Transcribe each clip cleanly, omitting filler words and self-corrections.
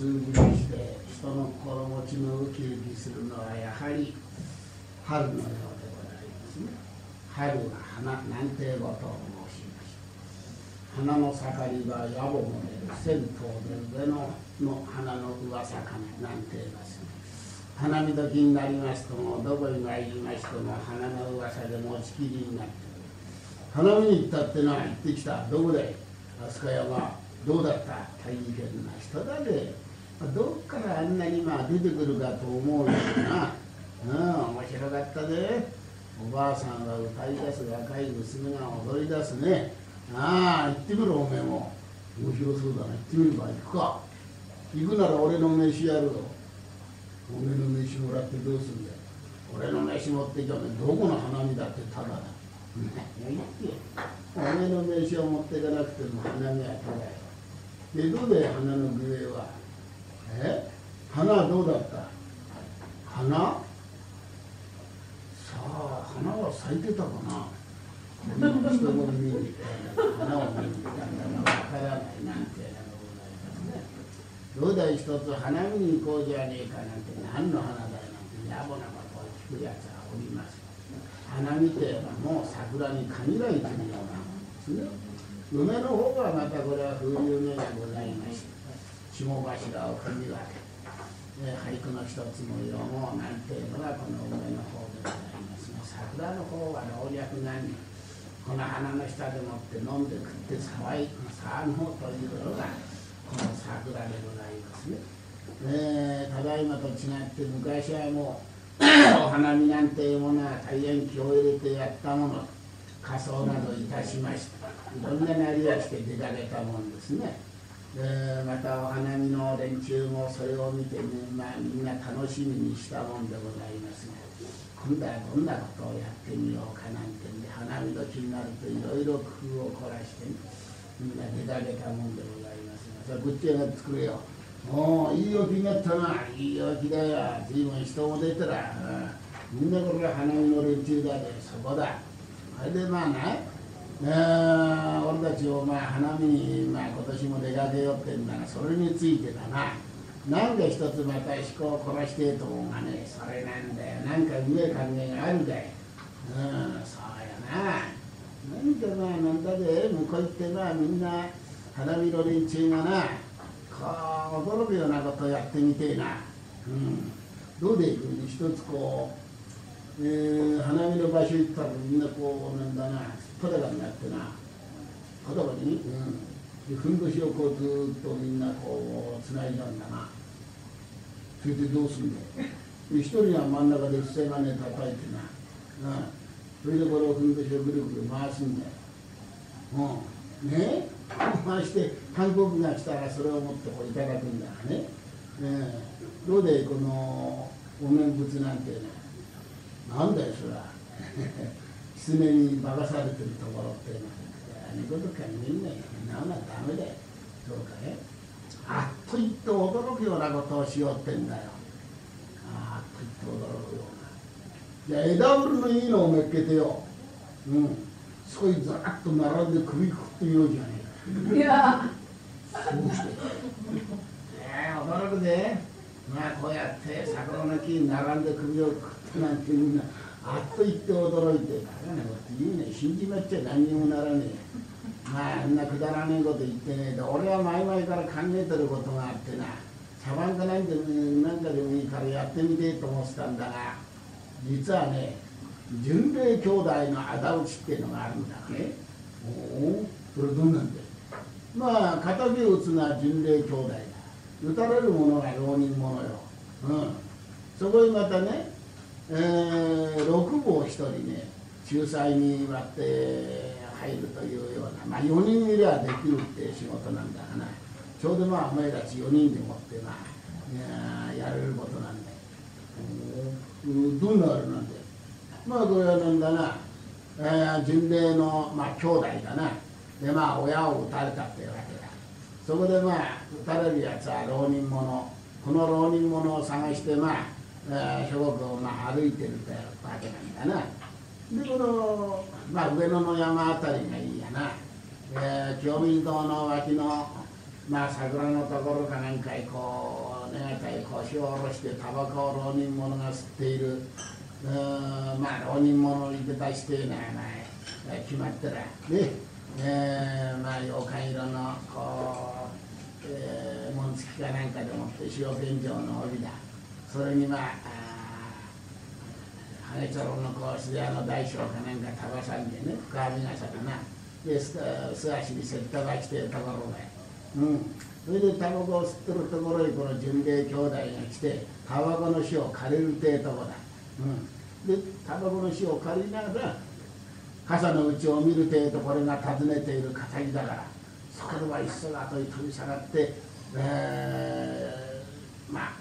通ぶりして人の心持ちのウキウキするのはやはり春のようでございますね。春は花なんていうことを申しました。花の盛りは野暮も出る銭湯で上の花の噂かなんて言いますね。花見時になりますともどこに参りましても花の噂で持ちきりになって花見に行ったってな、行ってきた、どこで飛鳥山どうだった、大変な人だで、どっからあんなに出てくるかと思うよな。面白かったで。おばあさんが歌い出す、若い娘が踊り出すね。行ってみろおめえも。面白そうだな、行ってみるか、行くか。行くなら俺の飯やるぞ。おめえの飯もらってどうすんだよ。俺の飯持ってきゃおめえどこの花見だってただだ。言ってよ。おめえの飯を持っていかなくても花見はただよ。で、どうだよ花の具合は。花はどうだった。花さあ、花は咲いてたかな。人も見に行ったんだ、花を見に行ったんだがわからないなんていうのがございますね。どうだい、一つ花見に行こうじゃねえかなんて、何の花だよなんて野暮なことを聞くやつはおります。花見といえばもう桜に限られているようなもんですね。梅の方はまたこれは風流目がございまして、下柱を組み分け、俳句の一つの色もなんていうのがこの梅の方でございますが、桜の方は老若男女、この花の下でもって飲んで食って騒ぐというのがこの桜でございますね。ただいまと違って昔はもうお花見なんていうものは大変気を入れてやったもの、仮装などいたしまして、いろんななりをして出かけたもんですね。またお花見の連中もそれを見て、みんな楽しみにしたもんでございますが、今度はどんなことをやってみようかなんてんで、花見時になるといろいろ工夫を凝らして、みんな出かけたもんでございますが、さあぶっち上がってくれよ。いい陽気になったな。いい陽気だよ。随分人も出てら。みんなこれは花見の連中だで、そこだ。あれで俺たちを花見に今年も出かけようってんだが、それについてだな。なんか一つまた思考を凝らしてえと思うがね、それなんだよ。なんか上考えがあるだよ。そうやな。何かなんだで、向こう行ってみんな花見の連中がな、驚くようなことをやってみてえな。どうでいく一つ花見の場所行ったらみんななんだな、裸になってな、裸に、ふんどしをずっとみんなつないだんだな。それでどうすんだよ。一人は真ん中で伏せ金叩いてな、それでこれをふんどしをぐるぐる回すんだよ。回して韓国が来たらそれを持っていただくんだからね。どうでこのお念仏なんてなんだよそれは。狐に化かされてるところってことかみんななんだダメだよ。そうかね。あっと言って驚くようなことをしようってんだよ。あっと言って驚くような。じゃあ枝ぶるのいいのをめっけてよ。そこにずらっと並んで首くくってみようじゃねえか。いやそうして驚くぜ。こうやって桜の木に並んで首をくくってなんてみんなあっと言って驚いて、バカなこと言うね、死んじまっちゃ何にもならねえ。あんなくだらねえこと言ってねえで、俺は前々から考えてることがあってな、茶番かなんかでもいいからやってみてえと思ってたんだが、実はね、巡礼兄弟の仇討ちっていうのがあるんだね。それどんなんだよ。敵を撃つのは巡礼兄弟だ。撃たれる者が浪人者よ。そこにまたね、六坊一人ね、仲裁に割って入るというような、4人いればできるって仕事なんだがな、ちょうどお前たち4人でもってやれることなんだよ。どんなあれなんだよ。これはなんだな、巡礼の兄弟だな。で親を撃たれたっていうわけだ。そこで撃たれるやつは浪人者、この浪人者を探して諸国を歩いてるってわけなんだな。でこの、上野の山あたりがいいやな。清水堂の脇のまあ桜のところかなんかへこう願いたい腰を下ろしてタバコを浪人者が吸っている、まあ浪人者に出たしてな、まあ、決まったらね、まあ妖怪色のこう、紋付きかなんかでもって塩天井の帯だ、それにまあハゲチョロのこう素屋の大将かなんか束さんでね、深編み傘かなで素足にセットが来てるところで、それでタバコを吸ってるところにこの純兵衛兄弟が来てタバコの火を借りるてえとこだ、でタバコの火を借りながら傘の内を見るてえとこれが訪ねている敵だから、そこではいっそ後に飛び下がって、まあ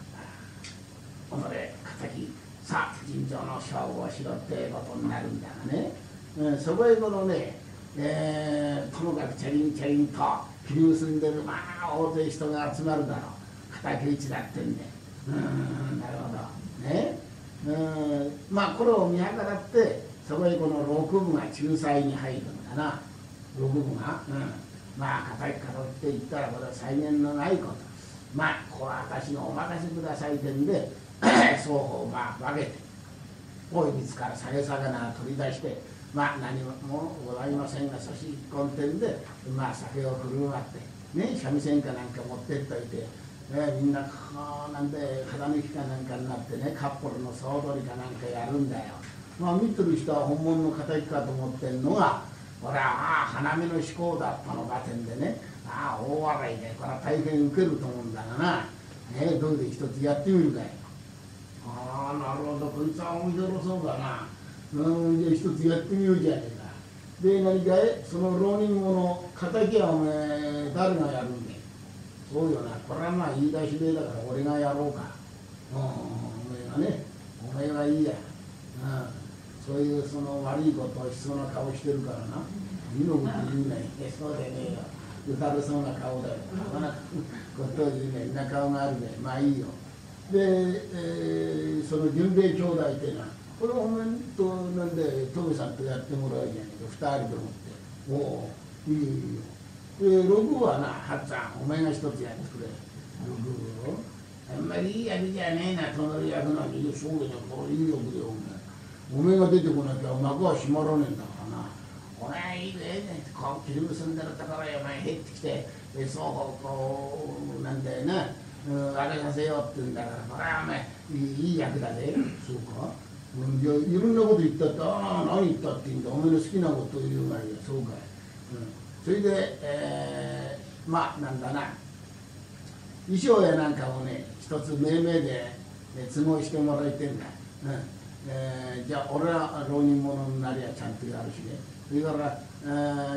己敵さあ尋常の勝負をしろってことになるんだがね、そこへこのね、ともかくチャリンチャリンと切り結んでるまあ大勢人が集まるだろう、敵討ちだってんで、なるほどね、まあこれを見計らってそこへこの六部が仲裁に入るんだな、六部が、まあ敵かとって言ったらこれは際限のないこと、まあここは私のお任せくださいってんで双方まあ分けて大水から下げ魚を取り出して、まあ何もございませんが差し込んでんで、まあ酒を振る舞ってね、三味線かなんか持ってっといて、みんなこうなんで肌抜きかなんかになってね、カップルの総取りかなんかやるんだよ。まあ見てる人は本物の敵かと思ってんのが、これは花見の至高だったのかてんでね、大笑いでこれは大変ウケると思うんだがな、どうで一つやってみるかい。なるほど、こいつは面白そうだな。じゃあ一つやってみようじゃねえか。で、何かいその浪人者、敵はおめえ誰がやるんだい。そうよな、これはまあ言い出しでだから俺がやろうか。おめえがね、おめえはいいや。そういうその悪いことをしそうな顔してるからな。いいのこと言うね。そうでねえよ。打たれそうな顔だよ。なかなかことを言うね。んな顔があるね。まあいいよ。で、その純兵衛兄弟っていうのは、これお前となんでトメさんとやってもらうじゃねえか、2人でもって。おお、いいよいいよ。で、六はな、はっちゃん、お前が一つやってくれ。六あんまりいい役じゃねえな、隣役なのに、そうだよ、これいい役だよ、お前が出てこなきゃ幕は閉まらねえんだからな。お前いいね、こう切り結んでるところへお前入ってきて、双方こう、なんだよな。あれさせようって言うんだから、これはお前いい役だぜ。そうか。いや、いろんなこと言ったって、何言ったっていいんだ、お前の好きなことを言うがいいよ、そうかい。それで、まあ、なんだな、衣装やなんかをね、一つ命名で都合してもらいてんだ。じゃあ、俺は浪人者になりゃちゃんとやるしね。それから、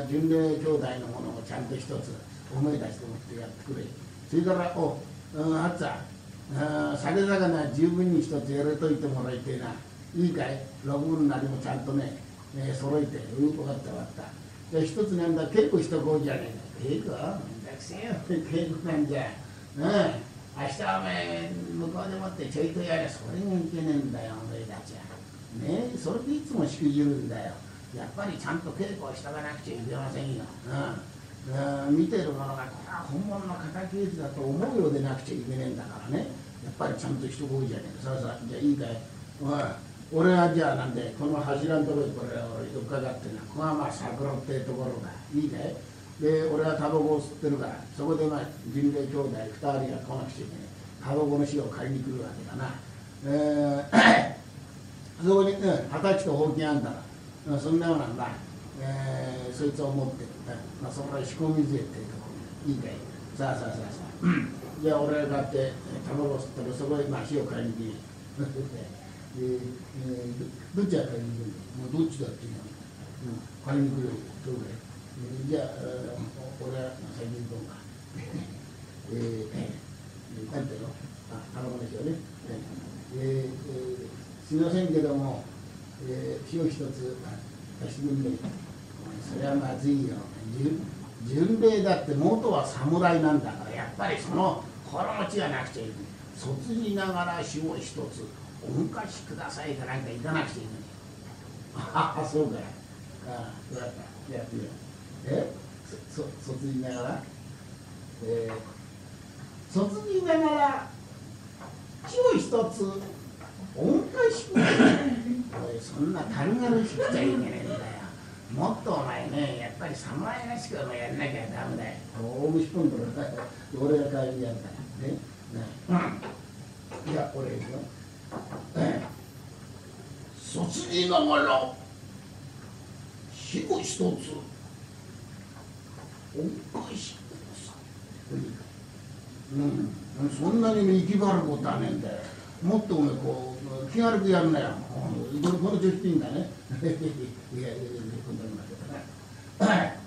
純礼兄弟のものをちゃんと一つ思い出して持ってやってくれ。それから、あっつぁん、酒魚十分に一つやれといてもらいてえな。いいかい、六分なりもちゃんとね、揃えて、分かった分かった。じゃあ一つなんだ、稽古しとこうじゃねえか。稽古めんどくせえよ、稽古なんじゃ。明日はお前、向こうでもってちょいとやれ、それがいけねえんだよ、お前たちは。ねえ、それでいつもしくじるんだよ。やっぱりちゃんと稽古をしとかなくちゃいけませんよ。見てるものが、これは本物の敵討ちだと思うようでなくちゃいけねえんだからね。やっぱりちゃんとしとこうじゃねえか。さあさあ、じゃあいいかい。俺はじゃあなんで、この柱のところにこれを伺ってな、ここがまあ桜ってところだ。いいかい。で、俺はタバコを吸ってるから、そこでまあ、人類兄弟2人が来なくちゃいけない。タバコの火を借りに来るわけだな。そこに、二十歳とほうきがあんだら、そんなようなんだ。そいつを持ってる。まあ、そこから仕込み税っていうところにいいかい。さあさあさあさあ。じゃあ俺が買って、タバコを吸ったら、そこへまあ火を借りに来る。どっちが借りに来るの？もうどっちだっていいの？借りに来るよ。どうかい。じゃあ、俺は先に行こうか。なんていうの？タバコの火をね。すみませんけども、火を一つ貸してくんねえ。それはまずいよ。純礼だって元は侍なんだから、やっぱりその心持ちがなくちゃいけない。卒じながら火を一つおむかしくださいかなんか行かなくちゃいけない。そうかい。そうだった。やってみよう。卒じながら卒業ながら気を一つ恩返しくれ。おい、そんな軽々しくちゃいけねえんだよ。もっとお前ね、やっぱり侍らしくやんなきゃダメだよ。大虫ポンと俺が代わりにやるからね。じゃあ俺ですよ。卒業ながら火を一つ恩返しください。そんなに息張ることはねえんだよ。もっとね、こう気軽くやるなよ。この調子でいいんだね。いやいやいや、こんなになって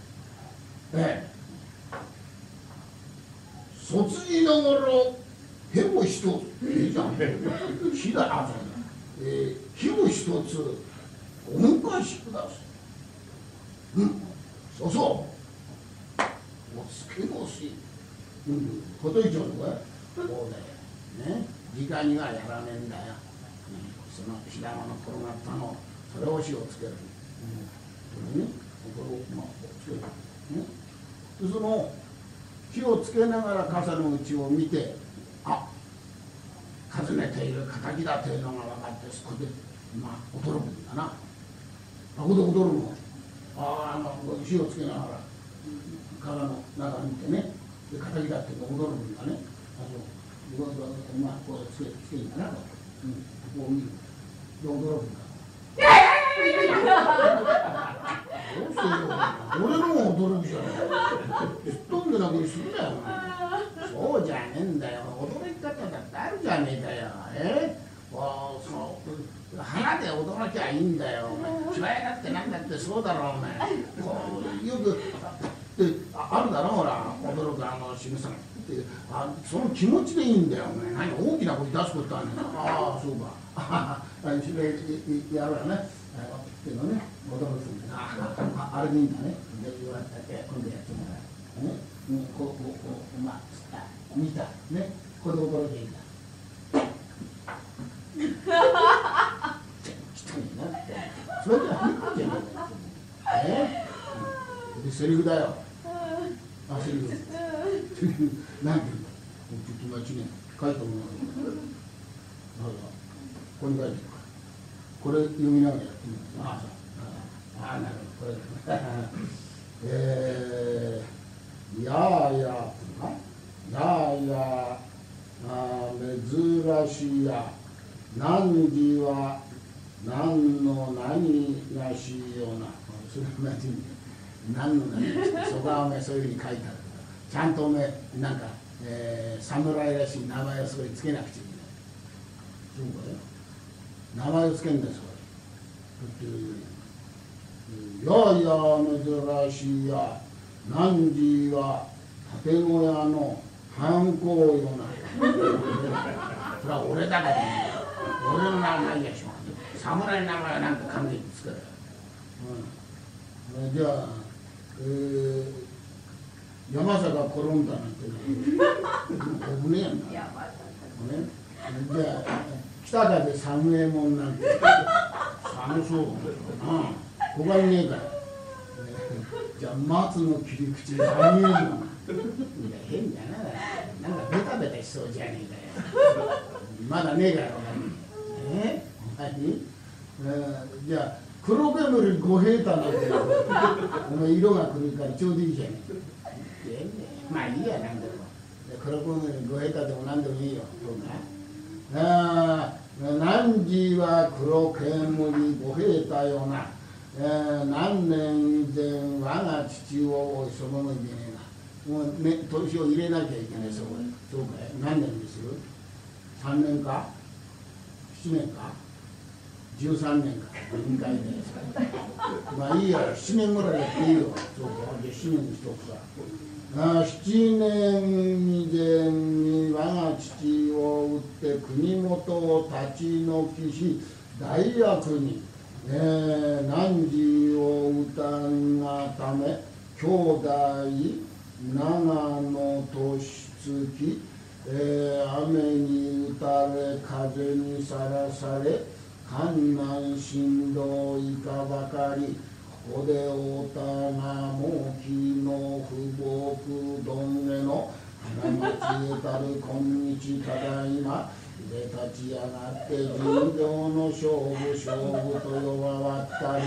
卒業ながらへを一つ、いいじゃん。火だな、火を一つ恩返しください。そうそう。おつけもし。こといちょうのかい。そうだよ。ね。時間にはやらねえんだよ。その火玉の転がったの、それを火をつける。これね、これをつける。で、その火をつけながら傘の内を見て、あ、訪ねている敵だというのが分かって、そこで驚くんだな。あ、ここで驚くの。火をつけながら傘の中見てね、で敵だっていうのが驚くんだね。こうつけるんだなと。こう見る。で驚くんだ。どうしてよ。俺のも驚くじゃない。すっ飛んでなくにするなよ。そうじゃねえんだよ。驚き方だってあるじゃねえかよ。花で驚きゃいいんだよ。芝居だってなんだってそうだろう、お前。よくあるだろ、ほら、驚く仕草が。その気持ちでいいんだよ、お前。何大きな声出すことはね。そうか。芝居やるわね。っていうのね、驚くんだな。あれでいいんだね。で、言われたって今度やってもらう。ね。見た。ね。これで驚いていいんだ。それじゃいいんじゃないで、セリフだよ。セリフ。何て言うんだ。ちょっと待ちね。書いたものがある。ここに書いてるから。これ読みながらやってみる。なるほど。これ。や珍しや。汝は何の何がしような。それは何の何がしそこはお前そういうふうに書いてある。ちゃんとお前なんか、侍らしい名前をそれつけなくちゃいけない。そうかよ。名前をつけるんですよ。珍しいや。汝は建小屋の藩公よな。それは俺だからね。俺の名前でしょ。侍の名前はなんか考えてつける。じゃあ、山坂転んだなんて危ねえやんな。じゃあ、北風三右衛門なんて寒そうだな。他にねえから。じゃあ、松の切り口三右衛門。変だな。なんかベタベタしそうじゃねえかよ。まだねえから分かんない。じゃあ黒煙五平太なんてお前色が来るからちょうどいいじゃねえ。まあいいや、なんでも黒煙五平太でもなんでもいいよ。そうか。汝は黒煙五平太よな。何年以前我が父をそのもいけねえな。もう年を入れなきゃいけない。そうかい。何年にする？3年か7年か13年か2回でまあいいや、7年ぐらいやっていいよ。そうか、じゃあ7年にしとくか。7年以前に我が父を討って国元を立ち退きし大役に、汝を討たんがため兄弟長野としつき、雨に打たれ風にさらされ艱難心労いかばかり、ここでおたがもきの不木どんげの花町へたる今日ただいまで立ち上がって尋常の勝負と呼ばわったり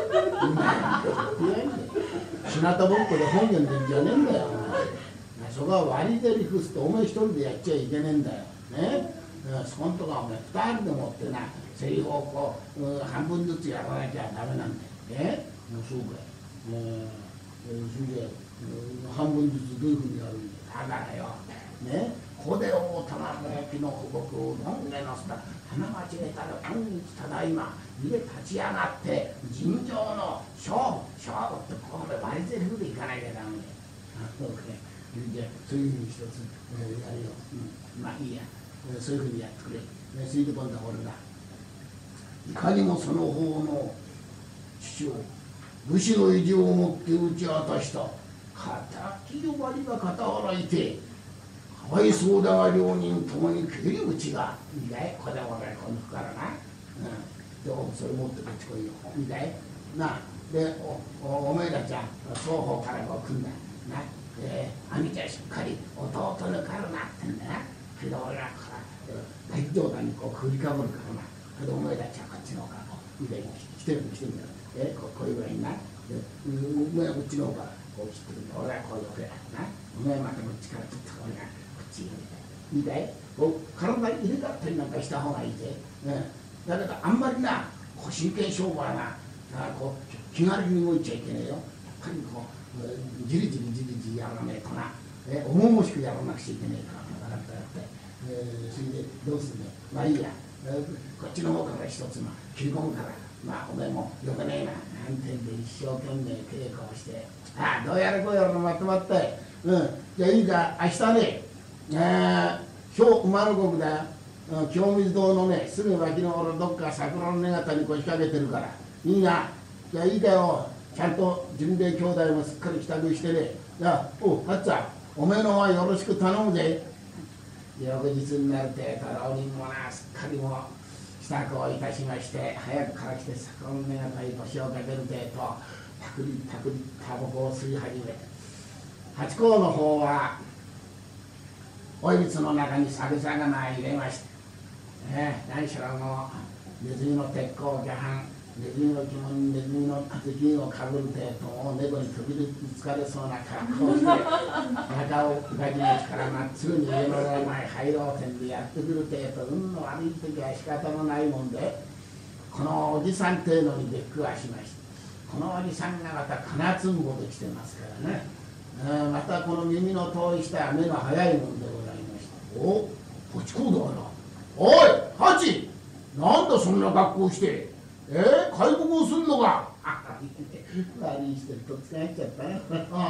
日向ぼっこで本読んでんじゃねえんだよ。そこは割りゼリフスとお前一人でやっちゃいけねえんだよね。そこんとこはお前2人でもってなセリフをこう半分ずつやらなきゃダメなんだよね。そうかい。それで半分ずつどういうふうにやるんだよ。だからよね、こでをたまもきの古木を飲んでのすだ花町へたる今日ただいま家立ち上がって尋常の勝負ってここで割りゼリフでいかなきゃダメだよ。じゃあそういうふうに一つ、やるよ、まあいいや、そういうふうにやってくれ、それで今度は俺がいかにもその方の父を武士の意地を持って打ち渡した敵呼ばりが肩洗いてかわいそうだが両人ともに蹴り口がいいかい、これは俺この服からな、どうそれ持ってこっち来いよ、いいかいな。で お前たちは双方からこう組んだな。兄ちゃんしっかり弟抜かるなってんだな。けど俺は大冗談にこう振りかぶるからな。けどお前たちはこっちの方からこう腕に来てるんだよ。こういうぐらいにな。お前はこっちの方からこう切ってるんだ。俺はこういうわけだな。お前はまたこっちから切った俺がこっちに入れて。いいかい、こう体に入れ替わったりなんかした方がいいぜ。だけどあんまりなこう真剣勝負はなこう気軽に動いちゃいけねえよ。やっぱりこうじりじりやらねえとな、重々しくやらなくちゃいけねえから分かったよって、それでどうするね。まあいいや、こっちの方から一つ切り込むから、まあお前もよくねえななんてんで一生懸命稽古をして、どうやらこうやらまとまって、じゃあいいか、明日ね、今日馬の国だよ、清水堂のねすぐ脇の俺どっか桜の根方に腰掛けてるから、いいな。じゃあいいかよ、ちゃんと純礼兄弟もすっかり帰宅してね。じゃああっちゃんおめえの方はよろしく頼むぜ。翌日になるて浪人もなすっかりも支度をいたしまして早くから来て桜の根方に腰をかけるてとパクリタバコを吸い始めて、八甲の方はおいびつの中に酒魚入れまして、何しろネズミの鉄鋼魚飯、ネズミの着物にネズミの頭巾をかぶるてと猫に飛びつかれそうな格好をして中を裏地の力まっすぐに家の前入ろうてんでやってくるてと運の悪い時は仕方のないもんで、このおじさんっていうのに出くわしまして、このおじさんがまた金つんぼで来てますからね、またこの耳の遠い下は目の早いもんでございまして、お八甲だな、おい八なんだそんな格好して、開国をすんのか。悪いしてると使っちゃったね。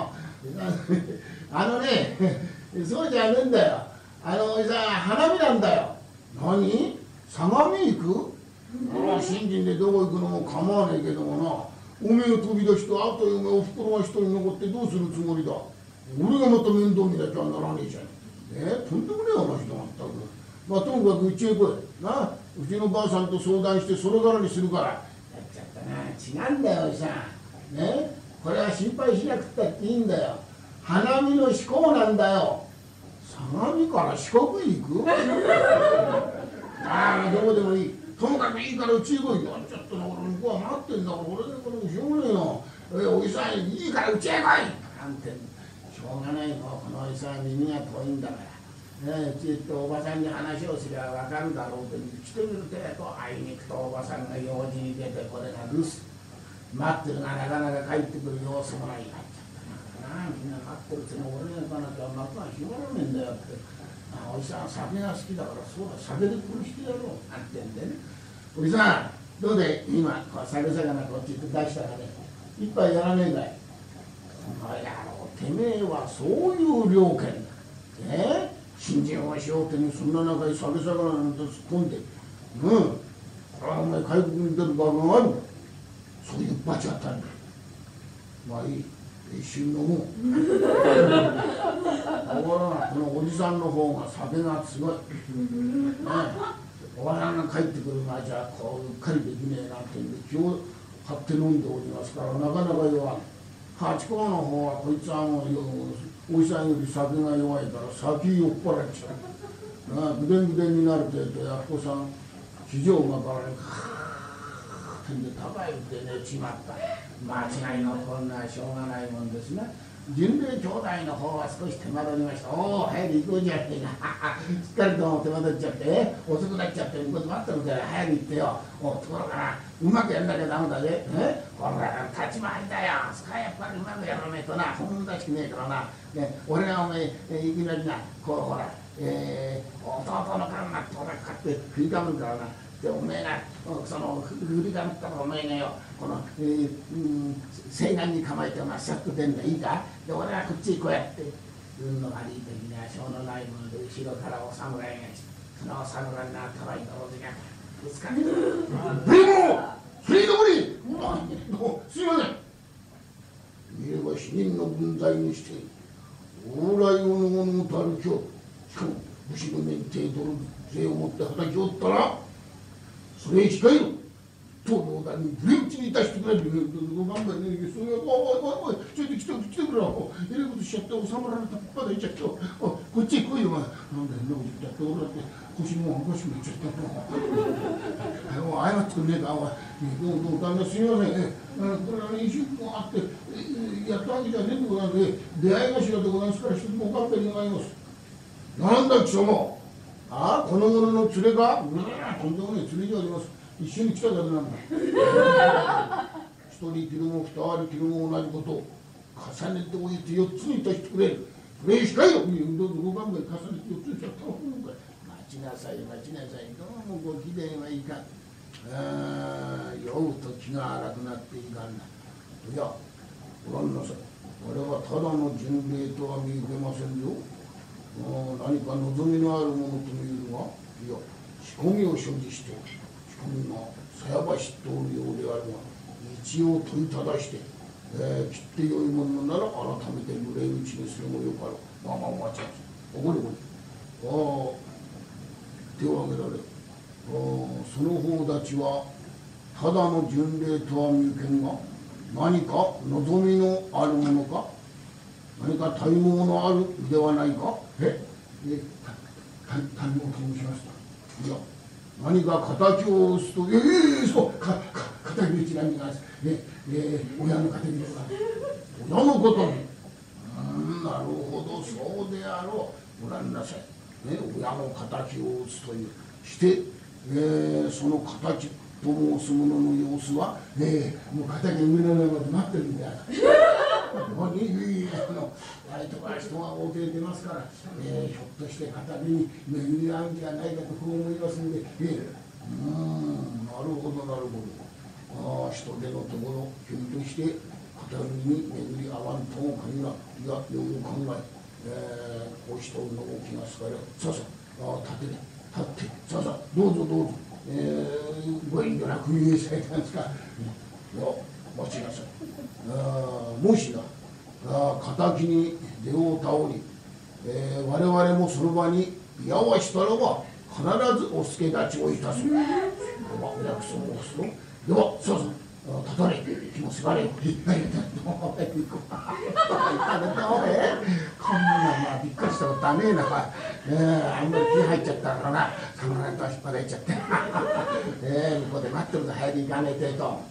そうじゃねえんだよ。おじさん花見なんだよ。何？相模行く？新人でどこ行くのも構わねえけどもな、おめえが飛び出してあとおめえおふくろが一人残ってどうするつもりだ。俺がまた面倒見なきゃならねえじゃん。とんでもねえ話だまったく。まあともかくうちへ来いな。うちのばあさんと相談してそれからにするから。やっちゃったな。違うんだよおじさん。これは心配しなくったっていいんだよ。花見の志向なんだよ。相模から四国へ行く？どこでもいい。ともかくいいからうちへ来いよ。ちょっとな、俺向こうは待ってんだから、俺でこれしょうがねえの。おじさんいいからうちへ来いなんて。しょうがないの、このおじさんは耳が遠いんだから。ちっとおばさんに話をすれば分かるだろうと来てみるてと、あいにくとおばさんが用事に出てこれが留守待ってるがなかなか帰ってくる様子もない。なっちゃったな。みんな待ってるうちの俺が行かなきゃ幕が閉まらねえんだよって。おじさん酒が好きだから、そうだ酒で殺してやろうなんてんでね。おじさんどうで今酒魚こっち出したらね、一杯やらねえかい。この野郎てめえはそういう了見だ。新人をしようってにそんな中に酒魚なんて突っ込んで、これはお前開国に出る場があるんだ。そういう罰があったんだ。まあいい、一瞬飲もう。このおじさんの方が酒がすごい。おばさんが帰ってくる前じゃこううっかりできねえなってんで気を張って飲んでおりますから、なかなか弱い。 八甲の方はこいつはもうおじさんより酒が弱いから先酔っ払っちゃう。ぐでんぐでんになる程度八甲さん非常がからねカーッて高いって寝ちまった。間違いのこんなしょうがないもんですね。巡礼兄弟の方は少し手間取りました。おお早く行こうじゃってなすっかりと手間取っちゃって遅くなっちゃって向こうで待ってるから早く行ってよ。ところがうまくやんなきゃダメだぜ。ほら立ち回りだよ。そこはやっぱりうまくやらねえとな本物らしくねえからな。俺がお前いきなりなこうほら弟の缶がって俺買って振りかむからな。でおめえなその振りかむったらおめえがよこの西岸に構えてまっしゃっと出んだいいか。で俺はこっちにこうやって運の悪い時にはしょうのないもので後ろからお侍がそのお侍がたばいたおじがぶつかってそれどこにすいません見れば死人の分際にして往来をの者と歩きよしかも武士の免停取る税を持って働きおったらそれへ控えろ東洋団にブレンチにいたしてくれるご頑張りねそれはおいちょっと来てくれよえらいことしちゃって収まられたまだいっちゃってこっちへ来いよなんだ変なこと言って俺だって腰もおかしくなっちゃったもう謝ってくんねえかおいどう旦那すみませんこれは2週間あってやったわけじゃねえんでございます出会い頭でございますから一つもお勘弁願いますなんだ貴様この者の連れかとんでもねえ連れじゃあります一緒に来ただけなんだ一人着るも二人着るも同じことを重ねておいて4つにいたしてくれるそれしかよどうぞご勘弁重ねて4つにしちゃった方が待ちなさい待ちなさいどうもご機嫌はいかん酔うと気が荒くなっていかんな。いやご覧なさい我はただの巡礼とは見受けませんよ。何か望みのあるものと見えるがいや仕込みを所持して仕込みがさやばしっておるようであるが一応問いただして、切ってよいものなら改めて無礼打ちにするもよかろう。まあまあ待ちなさい。これ手を挙げられその方たちはただの巡礼とは見受けんが何か望みのあるものか何か体毛のあるではないか。体毛と申しますといや何か敵を討つとそう敵討ち何が親の敵ですか親のことになるほどそうであろう。ご覧なさい、親の敵を討つというして、その敵と申す者の様子は、もう敵が上の上まで待ってるんである相手は人が大勢出ますから、ひょっとして敵に巡り合うんじゃないかとこう思いますんで、なるほどなるほど人手のところひょっとして敵に巡り合わんとも限らんいやよく考えこうしておるのも気がつかれさあ立ってさあどうぞどうぞ、ご遠慮なく言えされたんですか。待ちなさい。もしな敵に出を倒り、我々もその場に居合わしたらば必ずお助け立ちをいたす。ではお約束をする。ではそう立たれ気もせがれよ。こんなまあびっくりしたことはねえな。あんまり気入っちゃったからな侍と引っ張られちゃって向こうで待ってると早く行かねえてと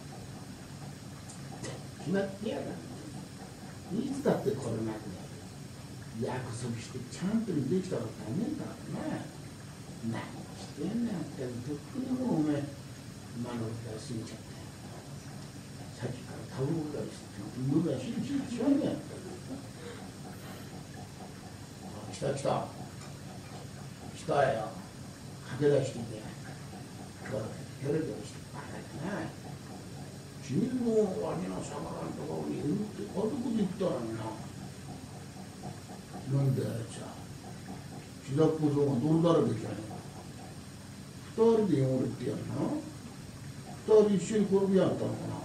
決まってやがる。いつだってこれなんだ約束してちゃんとできたことはねえからな。何してんねんってとっくにもうおめえ今の歌過ぎちゃってさっきからタオルぐらいして無駄しちゃうねん。来たよ駆け出しててヘロヘロしてバカだな。中央の脇の魚のところにいるってこういうこと言ったらなんであれさ白っぽそうが泥だらけじゃねえか。2人で汚れってやるな。2人一緒に転び合ったのかな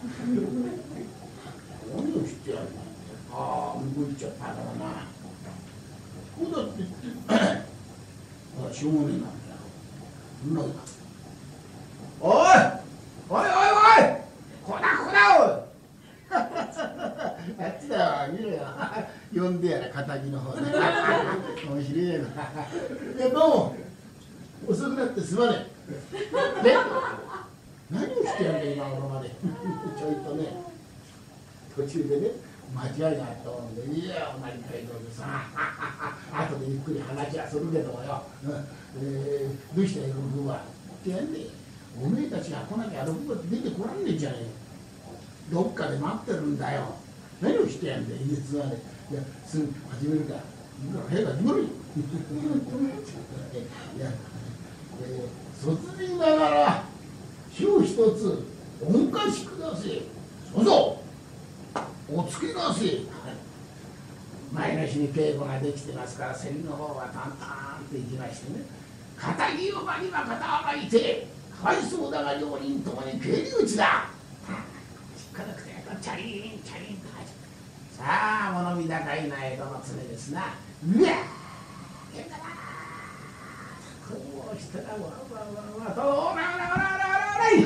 何をしてやるの。向こう行っちゃったからな。こうだって言ってしょうがねえなんだよ。おいこだおいっちだよ、見ろよ。呼んでやら、仇の方で。面白いな。どうも、遅くなってすまねえ。で、何をしてやんだよ、今頃まで。ちょいとね、途中でね、間違いがあったもんで、いや、お前に帰ろうでさ、後でゆっくり話はするけどもよ。どうしたよ、6は。ってやんで、おめえたちが来なきゃ6は出てこらんねえじゃねえよ。どっかで待ってるんだよ。何をしてやんだよ、実はね。いや、すぐ始めるから。早く始めるよ。いや、卒人ながら、週一つ、お貸しくだせえ。そうそう、おつけなせえ。前の日に稽古ができてますから、競りの方は淡々と行きましてね。敵を場には肩を巻いて、かわいそうだが両人ともに蹴り打ちだ。引っかなくてチャリンチャリンと始める。さあ物見高いな江戸の常ですな。うわ喧嘩だ。こうしたらわわわわとおらおらおらおらおらい。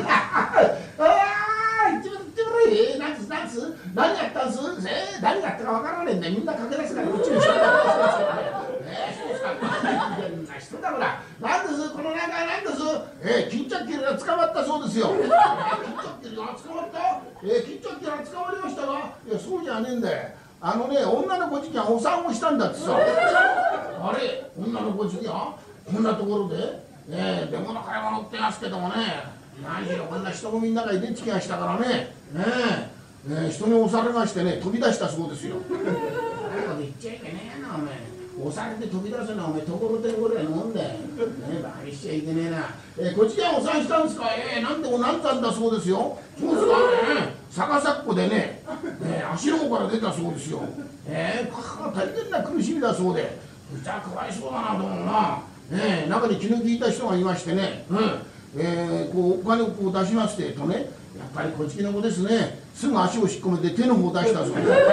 なんつ何やったんす。何やったかわからねえんだよ。みんな駆け出すからこっちにしよう。そうですか。変な人だからなんですこの中なんです。金着切りが捕まったそうですよ。金着切りが捕まった。金着切りが捕まりましたが、いやそうじゃねえんだよ。女の子事件お産をしたんだってさ。あれ女の子事件こんなところで出物買い物ってますけどもね、何しろこんな人混みの中に出てきましたからね。人に押されましてね、飛び出したそうですよ。何こと言っちゃいけねえな、お前。押されて飛び出すのはお前ところてんぐらいのもんだよ。バカにしちゃいけねえな。こっちはお産したんですか。なんでもなんたんだそうですよ。そうですか逆さっこでね、足の方から出たそうですよ。大変な苦しみだそうで、そしたらかわいそうだなと思うな。中に気の利いた人がいましてね、こうお金をこう出しましてとね、やっぱりこっちの子ですね、すぐ足を引っ込めて手の方を出したそうです。なんだ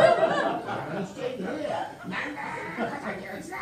敵討ちだ。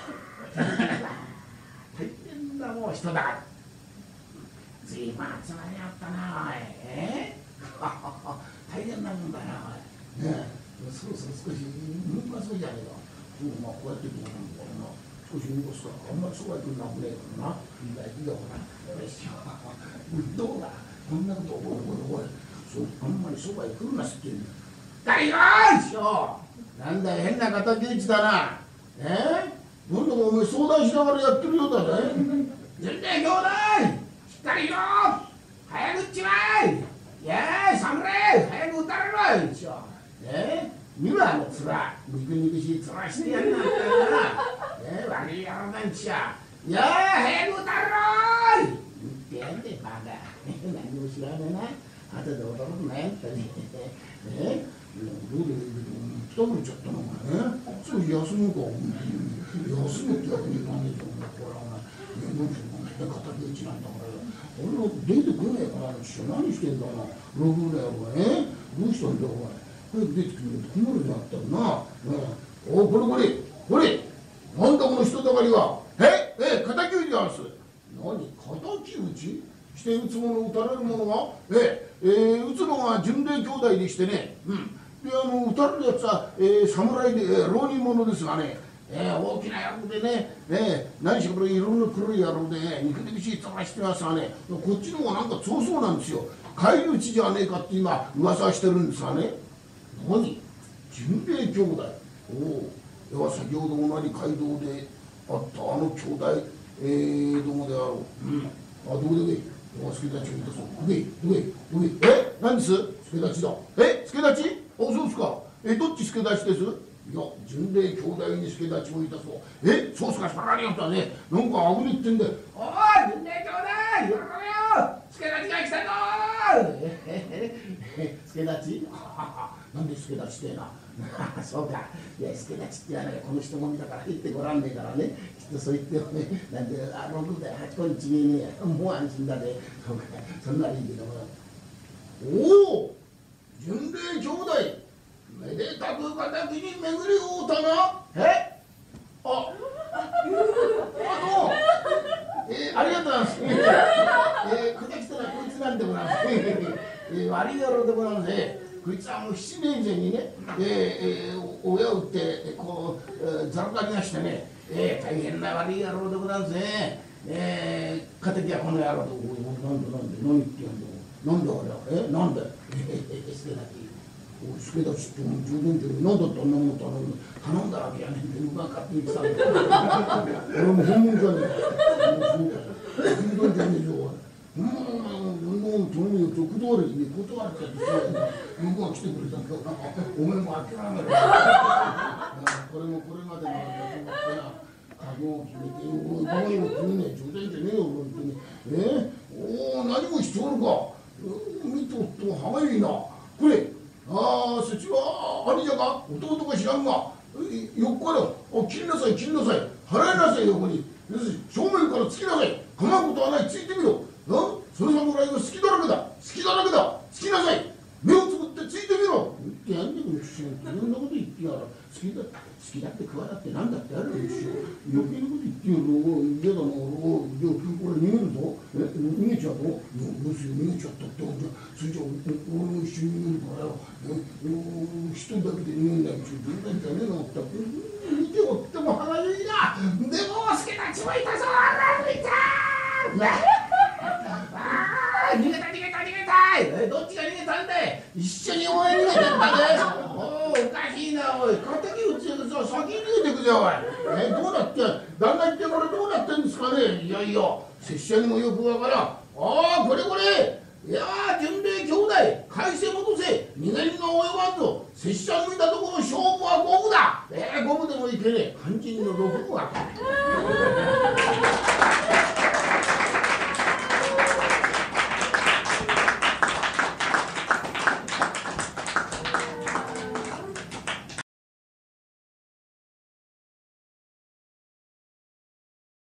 大変なもう人だから。ずいぶん集まりあったなおい。大変なもんだなおい。そろそろ少し動かそうじゃねえか。まあこうやってどうなんだろうな。少し動かすから、あんまりそばへ来るのは危ねえからな。いいよほら。よし。どうだ。こんなことおいあんまりそばへ来るなすって言うんだ。誰が師匠なんだよ変な敵討ちだな。なんだかお前相談しながらやってるようだね。全然兄弟しっかりいろ早く撃っちまえ。いや侍早く撃たれろ師匠。見ろあの面肉々しい面してやるなんてな。悪い野郎なんちゃ。いや早く撃たれろ言ってやんでバカ。何も知らねえな。後で驚くなよってね。どうで来たくれちゃったのお前ね。そう休むか。休むってわけにいかねえと思う。これはお前何しろお前敵討ちなんだからよ。俺の出てこねえから師匠何してんだな。ログだよお前。どうしたんだよお前。早く出てくると困るようになったよな。これなんだこの人だかりは。敵討ちなんす。何敵討ちして撃つ者撃たれる者が撃つのが巡礼兄弟でしてね、で撃たれるやつは、侍で、浪人者ですがね、大きな野郎でね、何しろこれ色の黒い野郎で肉々しい面してますがね、こっちの方がなんか強そうなんですよ。返り討ちじゃねえかって今噂してるんですがね。何巡礼兄弟。では先ほど同じ街道であったあの兄弟どこであろう。どこで助太刀をいたそう。どけ何です助太刀だ。助太刀そうですか。どっち助太刀です。いや巡礼兄弟に助太刀をいたそう。そうすかそらにあったね。なんかあぶりってんで。おい巡礼兄弟喜べよ助太刀が来たぞ助太刀なんで助太刀ってな。そうか。いや助太刀って言わないこの人もみだから入ってごらんねえからね。きっとそう言ってもね、なんで6代8個にちげえねえや。もう安心だで。そうか。そんならいいけども。巡礼兄弟めでたく敵に巡り合うたな。ありがとうございます。敵とはこいつなんでございます。悪い野郎でございます。 こいつはもう7年生にね、親を売ってこうざらかりましてね、大変な悪い野郎でございますね。敵はこの野郎で、なんで何言ってやんだ、なんであれ、なんで助太刀ってもう十分で何だってあんなもん頼んだわけやねんって馬勝手に言ってたんだよ。俺も本物じゃねえ。十分じゃねえよ。頼むよ、断れって言って向こうが来てくれたんだから、お前も諦めろ。これもこれまでのやつもってな、覚悟を決めて、おい、こういうの君ね、冗談じゃねえよ、本当に。おお、何もしておるか。見とっても歯がいいな。これ、そっちは、あれじゃか、弟が知らんが、横から切りなさい、切りなさい、払いなさい、横に。要するに正面から突きなさい。構うことはない、ついてみろ。その侍が好きだらけだ、好きだらけだ、つきなさい。目をつぶってついてみろ。言ってやんねえよ、師匠。いろんなこと言ってやら。好きだって食わだってなんだってあるよ、師匠。余計なこと言ってやるの。嫌だな、俺逃げるぞ。逃げちゃうぞ。どうするよ、逃げちゃったって。それじゃ俺も一緒に逃げるからよ。一人だけで逃げないし、どうなんじゃねえのって。見ておっても歯がゆいな。でも、助太刀もいたぞ、あられちゃん。逃げたどっちが逃げたんだい。一緒に応援逃げてったね。おかしいな、おい。敵撃つよと先に逃げてくぜ、おい。どうなって、旦那言ってこれどうなってんですかね。いやいや、拙者にもよくわからん。これいや巡礼兄弟、返せ戻せ。逃げるの及ばんぞ。拙者の見たところ勝負は五分だ。五分でもいけねえ。肝心の六分は